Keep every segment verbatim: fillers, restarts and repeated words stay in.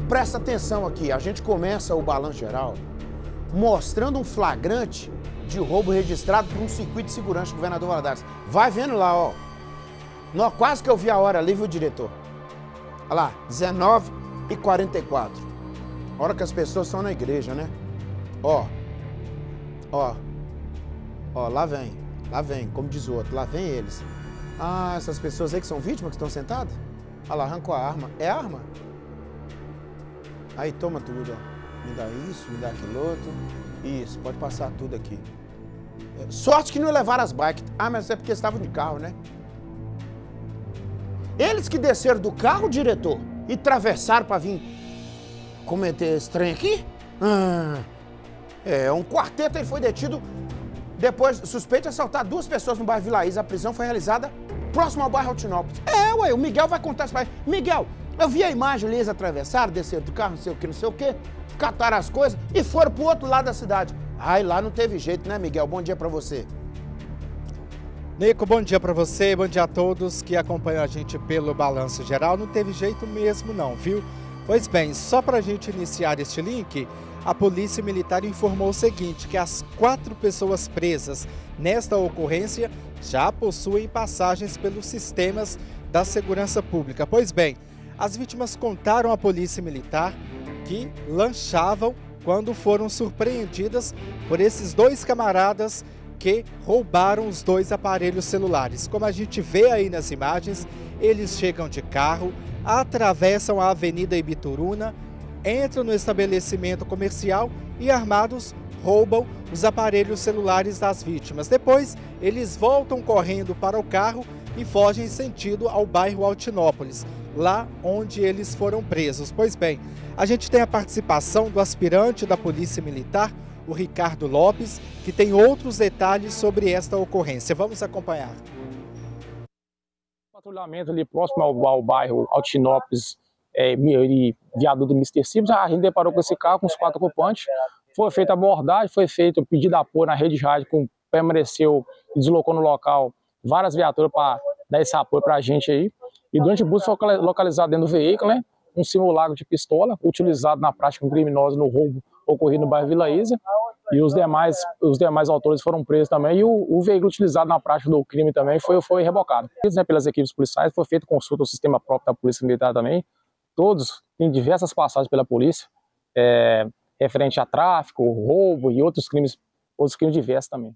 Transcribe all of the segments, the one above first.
presta atenção aqui, a gente começa o balanço geral mostrando um flagrante de roubo registrado por um circuito de segurança do governador Valadares. Vai vendo lá, ó. Nó, quase que eu vi a hora ali, viu, diretor? Olha lá, dezenove e quarenta e quatro. Hora que as pessoas estão na igreja, né? Ó. Ó. Ó, lá vem. Lá vem, como diz o outro, lá vem eles. Ah, essas pessoas aí que são vítimas, que estão sentadas? Olha lá, arrancou a arma. É arma? Aí, toma tudo, ó. Me dá isso, me dá aquilo outro. Isso, pode passar tudo aqui. Sorte que não levaram as bikes. Ah, mas é porque estavam de carro, né? Eles que desceram do carro, diretor, e atravessaram para vir cometer esse trem aqui? Ah, é, um quarteto ele foi detido depois, suspeito de assaltar duas pessoas no bairro Vila Isa. A prisão foi realizada próximo ao bairro Altinópolis. É, ué, o Miguel vai contar isso pra ele. Miguel, eu vi a imagem ali, eles atravessaram, desceram do carro, não sei o que, não sei o que, cataram as coisas e foram pro outro lado da cidade. Ai, lá não teve jeito, né, Miguel? Bom dia pra você. Nico, bom dia para você, bom dia a todos que acompanham a gente pelo Balanço Geral. Não teve jeito mesmo não, viu? Pois bem, só para a gente iniciar este link, a Polícia Militar informou o seguinte, que as quatro pessoas presas nesta ocorrência já possuem passagens pelos sistemas da segurança pública. Pois bem, as vítimas contaram à Polícia Militar que lanchavam quando foram surpreendidas por esses dois camaradas que roubaram os dois aparelhos celulares. Como a gente vê aí nas imagens, eles chegam de carro, atravessam a Avenida Ibituruna, entram no estabelecimento comercial e, armados, roubam os aparelhos celulares das vítimas. Depois, eles voltam correndo para o carro e fogem sentido ao bairro Altinópolis, lá onde eles foram presos. Pois bem, a gente tem a participação do aspirante da Polícia Militar, o Ricardo Lopes, que tem outros detalhes sobre esta ocorrência. Vamos acompanhar. Patrulhamento ali próximo ao, ao bairro Altinópolis é, e viaduto mister Cibos, a gente deparou com esse carro com os quatro ocupantes. Foi feita a abordagem, foi feito o pedido de apoio na rede de rádio, que permaneceu e deslocou no local várias viaturas para dar esse apoio para a gente aí. E durante o busca foi localizado dentro do veículo, né, um simulacro de pistola utilizado na prática criminosa no roubo ocorrido no bairro Vila Isa. E os demais, os demais autores foram presos também, e o, o veículo utilizado na prática do crime também foi, foi rebocado. Né, pelas equipes policiais, foi feita consulta ao sistema próprio da Polícia Militar também. Todos têm diversas passagens pela polícia, é, referente a tráfico, roubo e outros crimes, outros crimes diversos também.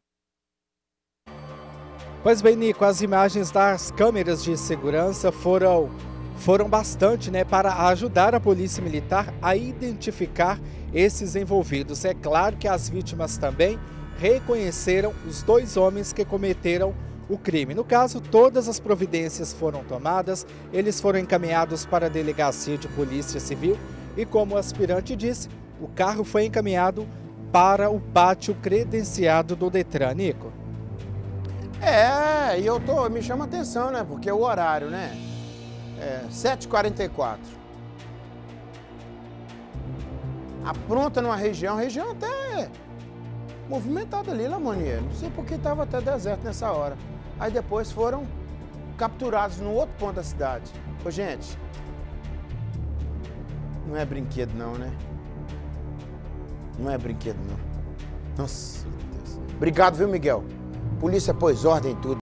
Pois bem, Nico, as imagens das câmeras de segurança foram, foram bastante, né, para ajudar a Polícia Militar a identificar esses envolvidos. É claro que as vítimas também reconheceram os dois homens que cometeram o crime. No caso, todas as providências foram tomadas, eles foram encaminhados para a Delegacia de Polícia Civil e, como o aspirante disse, o carro foi encaminhado para o pátio credenciado do Detran. Nico. É, e eu tô, me chama a atenção, né, porque o horário, né, é sete e quarenta e quatro. Apronta numa região, região até movimentada ali, Lamonier. Não sei porque estava até deserto nessa hora. Aí depois foram capturados no outro ponto da cidade. Ô, gente, não é brinquedo não, né? Não é brinquedo não. Nossa, Deus. Obrigado, viu, Miguel? Polícia pôs ordem em tudo.